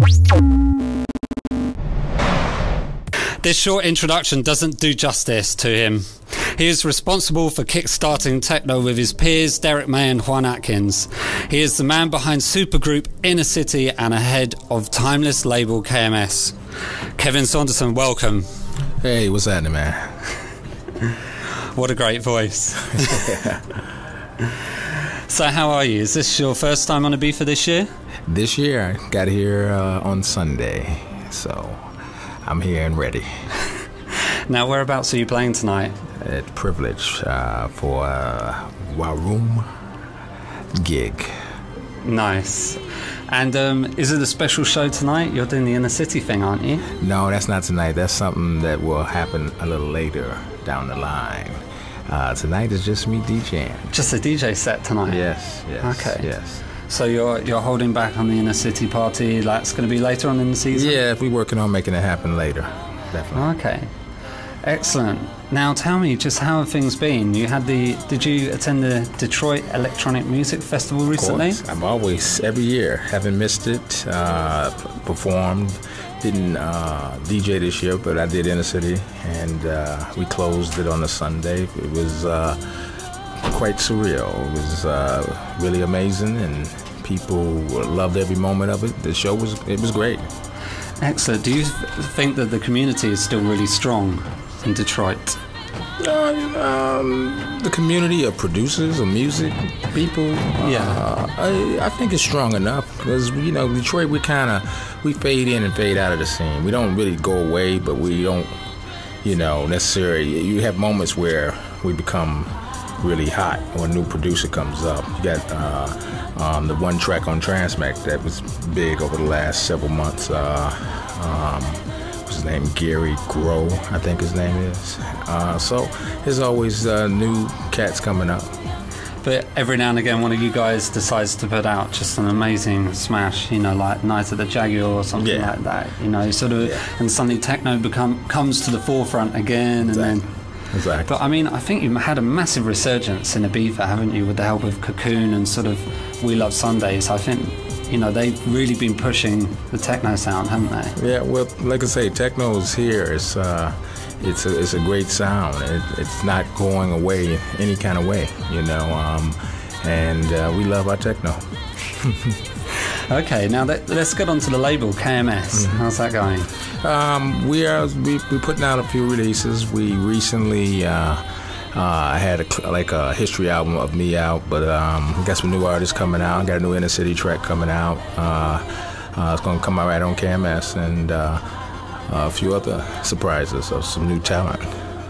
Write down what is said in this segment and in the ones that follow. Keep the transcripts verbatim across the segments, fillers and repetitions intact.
This short introduction doesn't do justice to him. He is responsible for kickstarting techno with his peers Derek May and Juan Atkins. He is the man behind supergroup Inner City and ahead of timeless label K M S. Kevin Saunderson, welcome. Hey, what's happening, man? What a great voice. So how are you? Is this your first time on Ibiza this year? This year, I got here uh, on Sunday, so I'm here and ready. Now, whereabouts are you playing tonight? At Privilege uh, for a Waroom gig. Nice. And um, is it a special show tonight? You're doing the Inner City thing, aren't you? No, that's not tonight. That's something that will happen a little later down the line. Uh, tonight is just me DJing. Just a D J set tonight? Yes, yes. Okay. Yes. So you're you're holding back on the Inner City party. That's going to be later on in the season? Yeah, we're working on making it happen later. Definitely. Okay. Excellent. Now tell me, just how have things been? You had the did you attend the Detroit Electronic Music Festival recently? Of course. I'm always, every year, haven't missed it. Uh, performed, didn't uh, D J this year, but I did Inner City, and uh, we closed it on a Sunday. It was uh, quite surreal. It was uh, really amazing, and people loved every moment of it. The show was it was great. Excellent. Do you think that the community is still really strong in Detroit? Uh, um, the community of producers of music people, yeah, uh, I, I think it's strong enough because you know Detroit, we kind of we fade in and fade out of the scene. We don't really go away, but we don't, you know, necessarily. You have moments where we become really hot when a new producer comes up. You got uh, um, the one track on Transmac that was big over the last several months. Uh, um, what's his name? Gary Grow, I think his name is. Uh, so there's always uh, new cats coming up. But every now and again, one of you guys decides to put out just an amazing smash, you know, like Night of the Jaguar or something yeah. like that. You know, sort of, yeah. and suddenly techno become comes to the forefront again, exactly. and then. Exactly. But I mean, I think you had a massive resurgence in Ibiza, haven't you, with the help of Cocoon and sort of We Love Sundays. I think, you know, they've really been pushing the techno sound, haven't they? Yeah, well, like I say, techno is here. It's uh, it's a, it's a great sound. It, it's not going away any kind of way, you know. Um, and uh, we love our techno. Okay, now let, let's get on to the label K M S. Mm-hmm. How's that going? Um, we are we we putting out a few releases. We recently uh, uh, had a, like a history album of me out, but um, we got some new artists coming out. Got a new Inner City track coming out. Uh, uh, it's gonna come out right on K M S, and uh, a few other surprises of some new talent.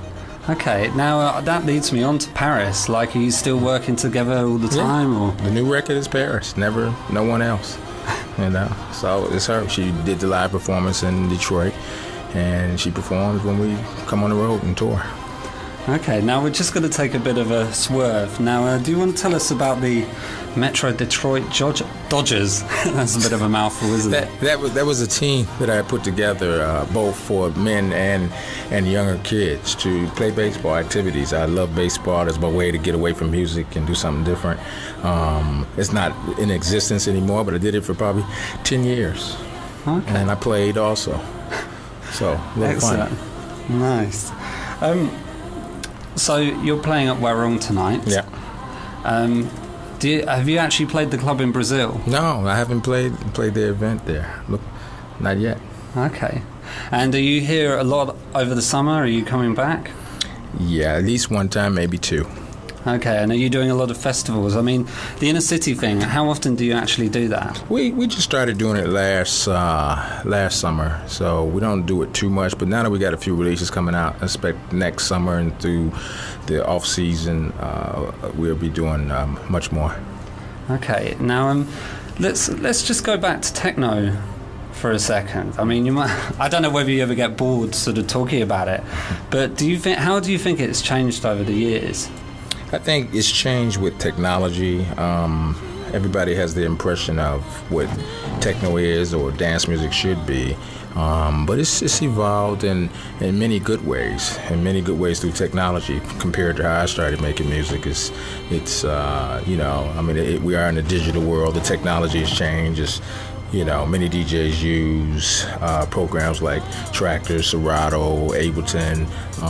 Okay, now uh, that leads me on to Paris. Like, are you still working together all the time? Yeah. Or the new record is Paris. Never, no one else. You know, so it's her. She did the live performance in Detroit, and she performs when we come on the road and tour. Okay, now we're just going to take a bit of a swerve. Now, uh, do you want to tell us about the Metro Detroit Dodgers? That's a bit of a mouthful, isn't that, it? That was that was a team that I put together, uh, both for men and and younger kids, to play baseball activities. I love baseball. It's my way to get away from music and do something different. Um, it's not in existence anymore, but I did it for probably ten years. Okay. And I played also. So, a little Excellent. fun. Nice. Um, so you're playing at Warung tonight. Yeah. Um, do you, have you actually played the club in Brazil? No, I haven't played played the event there. Look, not yet. Okay. And are you here a lot over the summer? Are you coming back? Yeah, at least one time, maybe two. Okay, and are you doing a lot of festivals? I mean, the Inner City thing, how often do you actually do that? We we just started doing it last uh, last summer, so we don't do it too much. But now that we got a few releases coming out, I expect next summer and through the off season, uh, we'll be doing um, much more. Okay, now um, let's let's just go back to techno for a second. I mean, you might. I don't know whether you ever get bored sort of talking about it, but do you think? How do you think it's changed over the years? I think it's changed with technology. Um, everybody has the impression of what techno is or dance music should be, um, but it's, it's evolved in, in many good ways, in many good ways through technology compared to how I started making music. It's, it's uh, you know, I mean, it, we are in a digital world. The technology has changed. It's, you know, many D Js use uh, programs like Tractor, Serato, Ableton,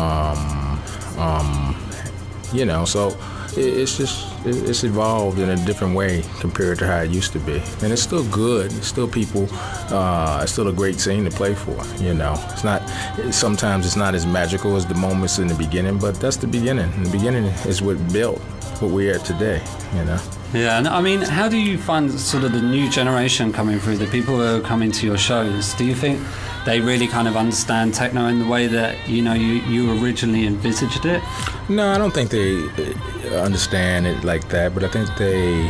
um, um, you know, so it's just, it's evolved in a different way compared to how it used to be. And it's still good. It's still people, uh, it's still a great scene to play for, you know. It's not, sometimes it's not as magical as the moments in the beginning, but that's the beginning. And the beginning is what built what we are today, you know. Yeah, and I mean, how do you find sort of the new generation coming through, the people who are coming to your shows? Do you think they really kind of understand techno in the way that, you know, you, you originally envisaged it? No, I don't think they understand it like that, but I think they,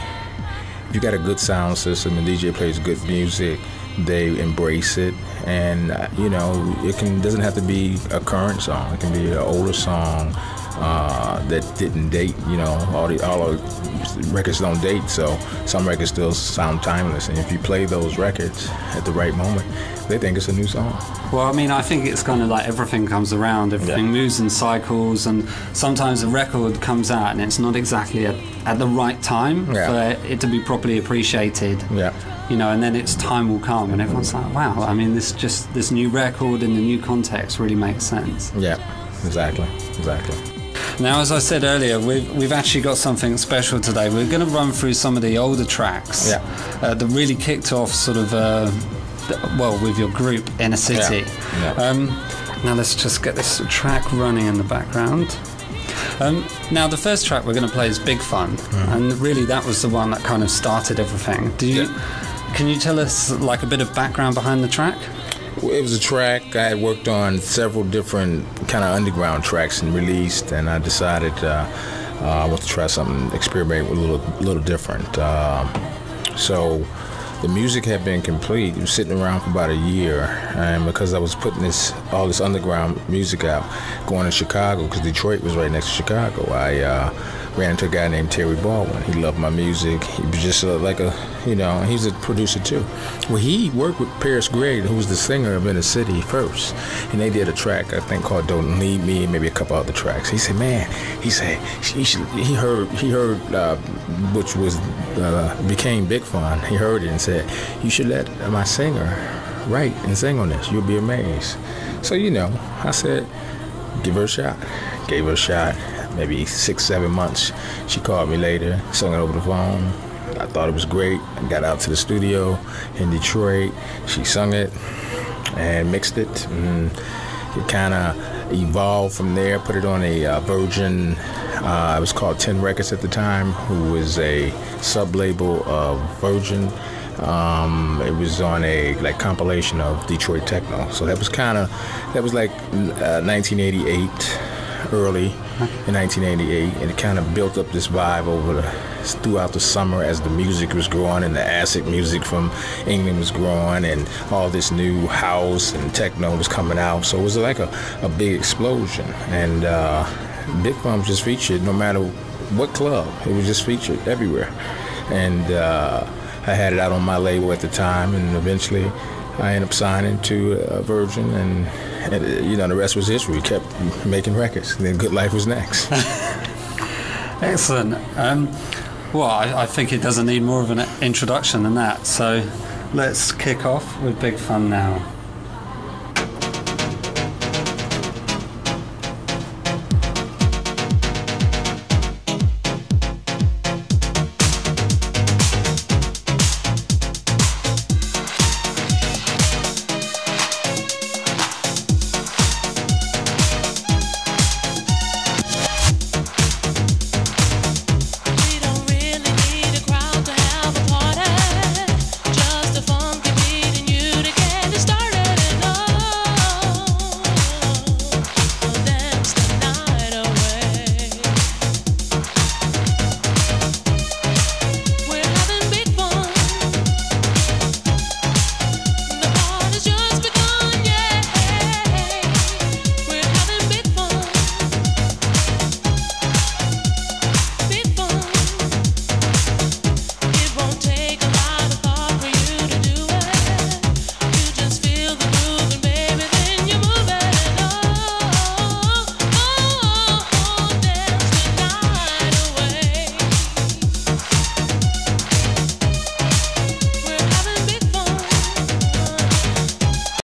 if you got a good sound system and D J plays good music, they embrace it. And, you know, it can doesn't have to be a current song. It can be an older song uh, that didn't date, you know, all the all the records don't date, so some records still sound timeless. And if you play those records at the right moment, they think it's a new song. Well, I mean, I think it's kind of like everything comes around, everything yeah. moves in cycles, and sometimes a record comes out and it's not exactly at, at the right time yeah. for it to be properly appreciated. Yeah. You know, and then its time will come, and everyone's like, "Wow! I mean, this just this new record in the new context really makes sense." Yeah, exactly, exactly. Now, as I said earlier, we've we've actually got something special today. We're going to run through some of the older tracks yeah. uh, that really kicked off, sort of, uh, well, with your group Inner City. Yeah. Yeah. Um, now, let's just get this track running in the background. Um, now, the first track we're going to play is Big Fun, mm-hmm. and really that was the one that kind of started everything. Do you? Yeah. Can you tell us like a bit of background behind the track? Well, it was a track I had worked on several different kind of underground tracks and released, and I decided uh, uh, I want to try something, experiment with a little, little different. Uh, so the music had been complete. It was sitting around for about a year, and because I was putting this all this underground music out, going to Chicago, because Detroit was right next to Chicago, I uh, ran into a guy named Terry Baldwin. He loved my music. He was just uh, like a, you know, he's a producer too. Well, he worked with Paris Grey, who was the singer of Inner City first, and they did a track I think called "Don't Leave Me," and maybe a couple other tracks. He said, "Man," he said, he, should, he heard, he heard, uh, which was uh, became Big Fun. He heard it and said, "You should let my singer write and sing on this. You'll be amazed." So you know, I said, "Give her a shot." Gave her a shot. Maybe six, seven months. She called me later, sung it over the phone. I thought it was great. I got out to the studio in Detroit. She sung it and mixed it. And it kind of evolved from there. Put it on a uh, Virgin. Uh, it was called ten Records at the time, who was a sub-label of Virgin. Um, it was on a like compilation of Detroit techno. So that was kind of that was like uh, nineteen eighty-eight. Early in nineteen eighty-eight, and it kind of built up this vibe over the, throughout the summer as the music was growing and the acid music from England was growing and all this new house and techno was coming out. So it was like a, a big explosion, and uh, Big Fun was just featured no matter what club. It was just featured everywhere, and uh, I had it out on my label at the time, and eventually I ended up signing to uh, Virgin, and And, you know, the rest was history. We kept making records. And then Good Life was next. Excellent. Um, well, I, I think it doesn't need more of an introduction than that. So let's kick off with Big Fun now.